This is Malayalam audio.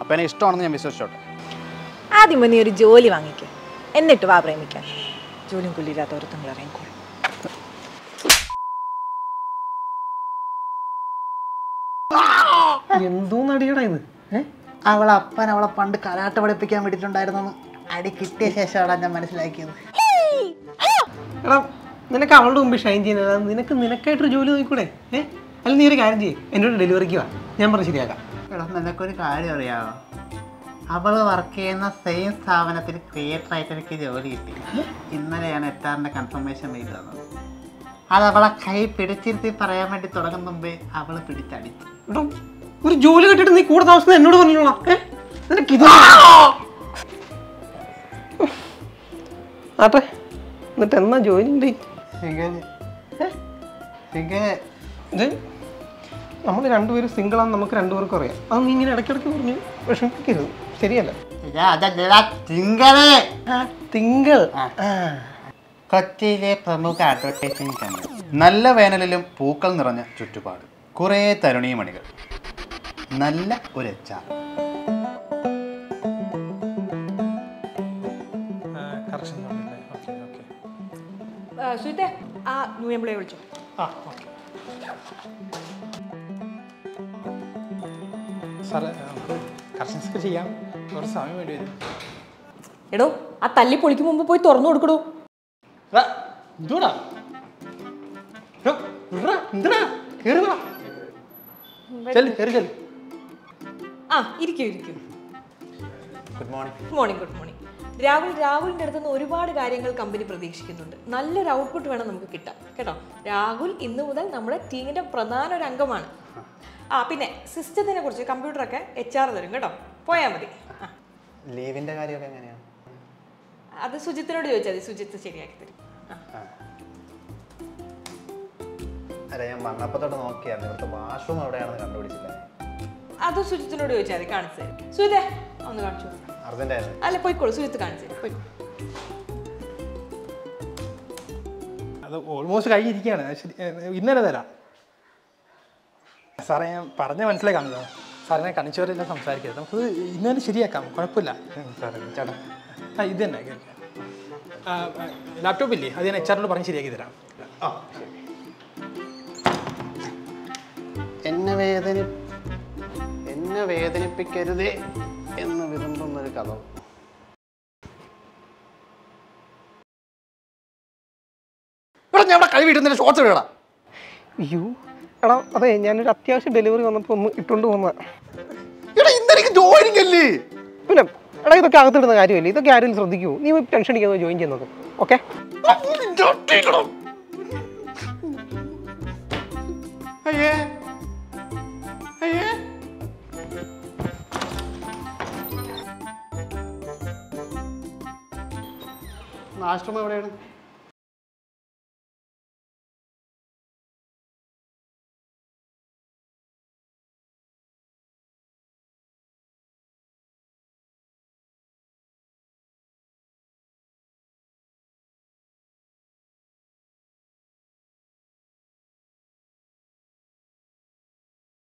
അപ്പോൾ എന്നെ ഇഷ്ടമാണെന്ന് ഞാൻ വിശ്വസിച്ചോട്ടെ. ആദ്യം നീ ഒരു ജോലി വാങ്ങിക്കുക, എന്നിട്ട് വാ പ്രേമിക്കാൻ. ജോലിയും കൊല്ലില്ലാത്ത ഒരുത്തങ്ങൾ ഇറങ്ങിക്കോളും. എന്തോ നടിയടാ ഇത്? അവളെ അപ്പൻ അവളെ പണ്ട് കരാട്ട പഠിപ്പിക്കാൻ വേണ്ടിയിട്ടുണ്ടായിരുന്നെന്ന് അടി കിട്ടിയ ശേഷമാണ് ഞാൻ മനസ്സിലാക്കിയത്. എടാ നിനക്ക് അവളുടെ മുമ്പ് ഷൈൻ ചെയ്യുന്നത്, നിനക്കായിട്ടൊരു ജോലി നോക്കൂടെ? അല്ല നീ ഒരു കാര്യം ചെയ്യേ, എന്നോട് ഡെലിവറിക്ക് വാ, ഞാൻ പറഞ്ഞ് ശരിയാക്കാം. എടാ നിനക്കൊരു കാര്യം അറിയാമോ? അവൾ വർക്ക് ചെയ്യുന്ന സെയിം സ്ഥാപനത്തിൽ ക്രിയേറ്ററായിട്ട് എനിക്ക് ജോലി കിട്ടി. ഇന്നലെയാണ് HR കൺഫർമേഷൻ മെയിൽ തന്നത്. അത് അവളെ കൈ പിടിച്ചിരുത്തി പറയാൻ വേണ്ടി തുടങ്ങുന്ന മുമ്പേ അവള് പിടിച്ചടിച്ചു. ഒരു ജോലി കിട്ടിയിട്ട് നീ കൂടെ താമസിക്കുന്നത് എന്നോട് പറഞ്ഞോളാം. ആട്ടെ, എന്നിട്ട് എന്നാ ജോയിനിങ് ഡേറ്റ്? നമ്മൾ രണ്ടുപേരും സിംഗിളാന്ന് നമുക്ക് രണ്ടുപേർക്കും അറിയാം. അത് നീ ഇങ്ങനെ ഇടയ്ക്കിടയ്ക്ക് പറഞ്ഞു വിഷമിപ്പിക്കരുത്, ശരിയല്ല? തിങ്കൾ കൊച്ചിയിലെ പ്രമുഖ അഡ്വർടൈസിംഗ് കമ്പനി. നല്ല വേനലിലും പൂക്കൾ നിറഞ്ഞ ചുറ്റുപാട്, കുറേ തരുണീമണികൾ, നല്ല ഒരു HR. സുജിത്തെ, ആ ന്യൂ എംപ്ലോയി വിളിച്ചോ. സാറേ നമുക്ക് കറക്ഷൻസ് ചെയ്യാം, കുറച്ച് സമയം വേണ്ടി വരും. എടോ, ആ തല്ലി പൊളിക്ക് മുമ്പ് പോയി തുറന്നു കൊടുക്കടോ. ആ ഇരിക്കൂ. Good morning. Good morning. Good morning. രാഹുലിൻ്റെ അടുത്ത് നിന്ന് ഒരുപാട് കാര്യങ്ങൾ കമ്പനി പ്രതീക്ഷിക്കുന്നുണ്ട്. നല്ലൊരു ഔട്ട്പുട്ട് വേണം നമുക്ക് കിട്ടാൻ, കേട്ടോ. രാഹുൽ ഇന്ന് മുതൽ നമ്മുടെ ടീമിന്റെ പ്രധാന ഒരു അംഗമാണ്. പിന്നെ സിസ്റ്റത്തിനെ കുറിച്ച് കമ്പ്യൂട്ടറൊക്കെ HR തരും, കേട്ടോ. പോയാൽ മതി. ലീവിന്റെ കാര്യമൊക്കെ എങ്ങനെയാണ്? അത് സുജിത്തിനോട് ചോദിച്ചാൽ മതി, സുജിത്ത് ശരിയാക്കി തരും. അല്ല, ഞാൻ വന്നപ്പോൾ തൊട്ട് നോക്കിയായിരുന്നു, ഇവിടുത്തെ വാഷ്റൂം എവിടെയാണെന്ന് കണ്ടുപിടിച്ചില്ല. അത് സുജിത്തിനോട് ചോദിച്ചാൽ മതി, കാണിച്ചു തരും. സുജിത്തെ ഒന്ന് കാണിച്ചു. അർജന്റായിരുന്നു. അല്ല, പോയിക്കോളൂ, സുജിത്ത് കാണിച്ചു തരും. പോയിക്കോളൂ. അത് ഓൾമോസ്റ്റ് കഴിഞ്ഞിരിക്കുകയാണ്. ഇന്നലെ തരാം സാറേ. ഞാൻ പറഞ്ഞ മനസ്സിലാക്കാമല്ലോ സാറിനെ കണിച്ചവരെല്ലാം സംസാരിക്കരുത്, നമുക്ക് ഇന്നലെ ശരിയാക്കാം, കുഴപ്പമില്ല. സാറേ ചേട്ടാ, ഇത് തന്നെ ലാപ്ടോപ്പ് ഇല്ലേ, അത് ഞാൻ HR പറഞ്ഞ് ശരിയാക്കി തരാം. എന്നെ വേദനിപ്പിക്കരുതേ എന്ന് വിരുമ്പുന്നൊരു കഥ. ഇവിടെ ഞാൻ ഇവിടെ കഴിവ് ഇടുന്നതിന് ഷോർട്സ് ഇടണം. അയ്യോ എടാ, അതെ ഞാനൊരു അത്യാവശ്യം ഡെലിവറി വന്നപ്പോൾ ഒന്ന് ഇട്ടുകൊണ്ട് പോകുന്നതാ. ജോയിനിങ് അല്ലേ? പിന്നെ എടാ, ഇതൊക്കെ അകത്തിടുന്ന കാര്യമല്ലേ, ഇതൊക്കെ ആരെങ്കിലും ശ്രദ്ധിക്കുമോ? നീ ടെൻഷൻ അടിക്കാതെ ജോയിൻ ചെയ്യാൻ നോക്കും. ഓക്കെ, ആശ്രമം എവിടെയാണ്?